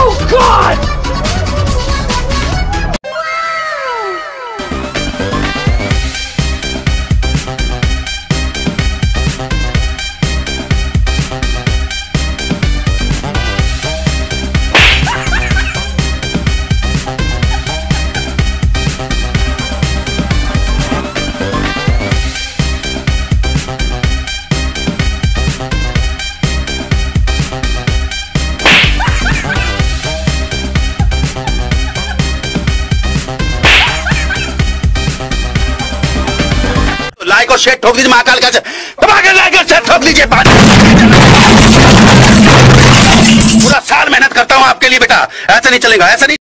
Like और share ठोक दीजिए, महाकाल का लाइक और शेयर ठोक दीजिए। पूरा साल मेहनत करता हूँ आपके लिए बेटा, ऐसा नहीं चलेगा, ऐसा नहीं।